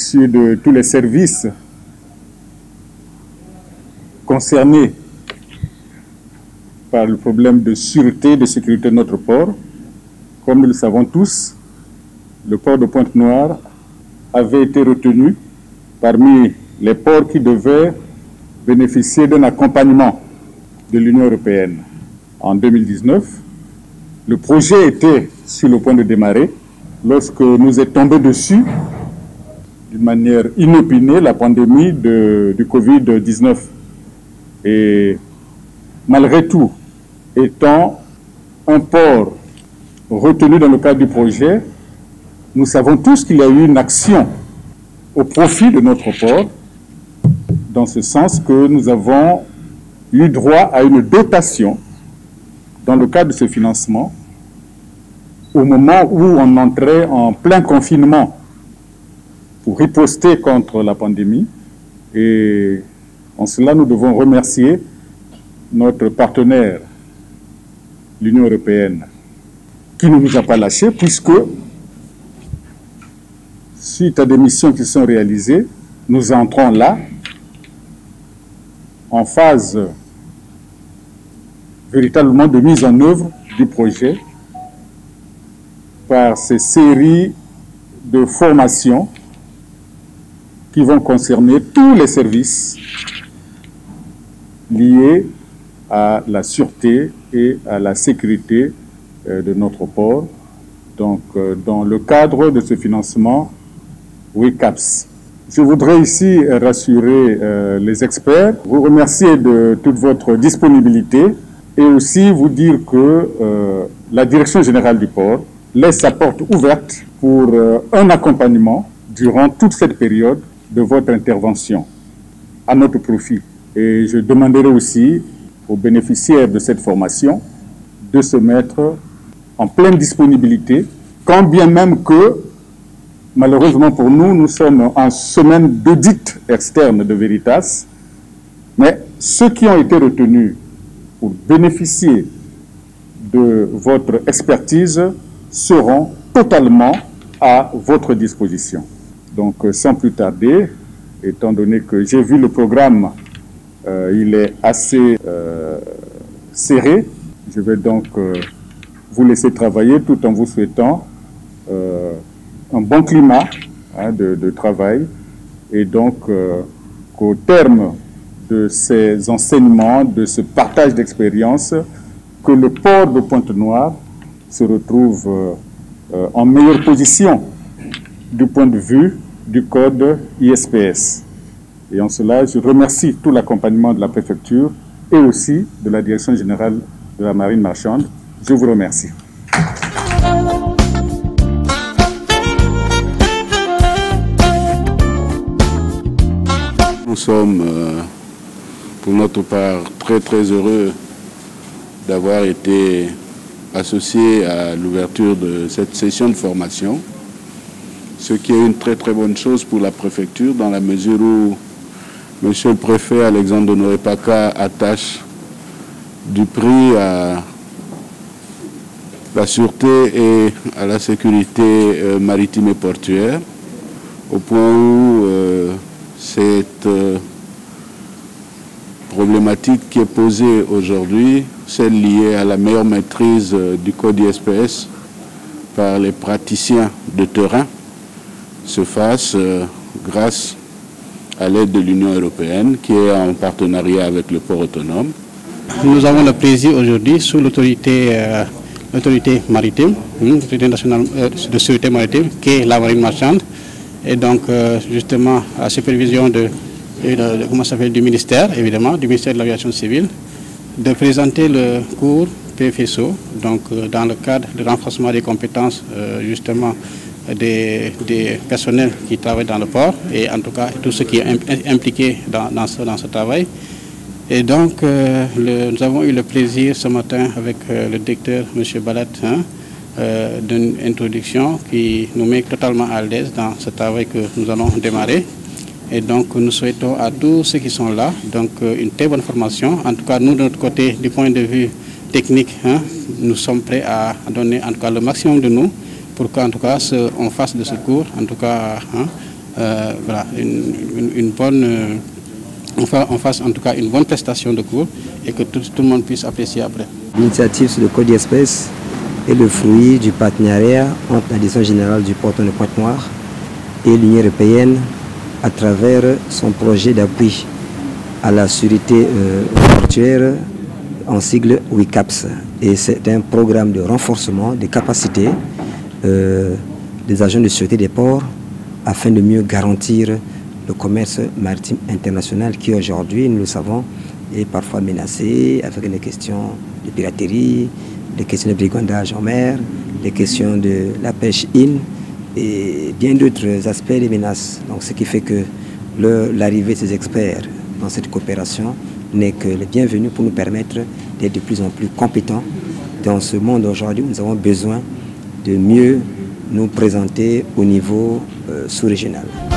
issus de tous les services concernés par le problème de sûreté et de sécurité de notre port. Comme nous le savons tous, le port de Pointe-Noire avait été retenu parmi les ports qui devaient bénéficier d'un accompagnement de l'Union européenne. En 2019, le projet était sur le point de démarrer lorsque nous est tombé dessus, d'une manière inopinée, la pandémie du Covid-19. Et malgré tout, étant un port retenu dans le cadre du projet, nous savons tous qu'il y a eu une action au profit de notre port, dans ce sens que nous avons eu droit à une dotation dans le cadre de ce financement au moment où on entrait en plein confinement pour riposter contre la pandémie. Et en cela, nous devons remercier notre partenaire, l'Union européenne, qui ne nous a pas lâchés, puisque, suite à des missions qui sont réalisées, nous entrons là, en phase véritablement de mise en œuvre du projet, par ces séries de formations qui vont concerner tous les services liés à la sûreté et à la sécurité de notre port, donc dans le cadre de ce financement WECAPS. Je voudrais ici rassurer les experts, vous remercier de toute votre disponibilité et aussi vous dire que la Direction générale du port laisse sa porte ouverte pour un accompagnement durant toute cette période de votre intervention à notre profit. Et je demanderai aussi aux bénéficiaires de cette formation de se mettre en pleine disponibilité, quand bien même que, malheureusement pour nous, nous sommes en semaine d'audit externe de Veritas, mais ceux qui ont été retenus pour bénéficier de votre expertise seront totalement à votre disposition. Donc, sans plus tarder, étant donné que j'ai vu le programme, il est assez serré, je vais donc vous laisser travailler tout en vous souhaitant un bon climat de travail et donc qu'au terme de ces enseignements, de ce partage d'expérience, que le port de Pointe-Noire se retrouve en meilleure position du point de vue du code ISPS. Et en cela, je remercie tout l'accompagnement de la préfecture et aussi de la Direction générale de la marine marchande. Je vous remercie. Nous sommes, pour notre part, très heureux d'avoir été associés à l'ouverture de cette session de formation, ce qui est une très bonne chose pour la préfecture dans la mesure où Monsieur le préfet Alexandre Honoré Paka attache du prix à la sûreté et à la sécurité maritime et portuaire, au point où cette problématique qui est posée aujourd'hui, celle liée à la meilleure maîtrise du code ISPS par les praticiens de terrain, se fasse grâce à l'aide de l'Union européenne qui est en partenariat avec le port autonome. Nous avons le plaisir aujourd'hui, sous l'autorité maritime, l'autorité nationale de sécurité maritime, qui est la marine marchande, et donc justement à la supervision du ministère, évidemment, du ministère de l'aviation civile, de présenter le cours PFSO, donc dans le cadre de renforcement des compétences justement des personnels qui travaillent dans le port et en tout cas tout ce qui est impliqué dans ce travail. Et donc nous avons eu le plaisir ce matin avec le directeur M. Balat d'une introduction qui nous met totalement à l'aise dans ce travail que nous allons démarrer. Et donc nous souhaitons à tous ceux qui sont là donc une très bonne formation. En tout cas nous de notre côté du point de vue technique, nous sommes prêts à donner en tout cas le maximum de nous pour qu'en tout cas on fasse de ce cours en tout cas voilà, une bonne, on fasse en tout cas une bonne prestation de cours et que tout le monde puisse apprécier après. L'initiative sur le code d'espèces est le fruit du partenariat entre la Direction générale du port de Pointe-Noire et l'Union européenne à travers son projet d'appui à la sécurité portuaire en sigle WICAPS. Et c'est un programme de renforcement des capacités des agents de sécurité des ports afin de mieux garantir le commerce maritime international qui aujourd'hui, nous le savons, est parfois menacé avec les questions de piraterie, les questions de brigandage en mer, les questions de la pêche in et bien d'autres aspects des menaces. Donc, ce qui fait que l'arrivée de ces experts dans cette coopération n'est que le bienvenu pour nous permettre d'être de plus en plus compétents dans ce monde aujourd'hui où nous avons besoin de mieux nous présenter au niveau sous-régional.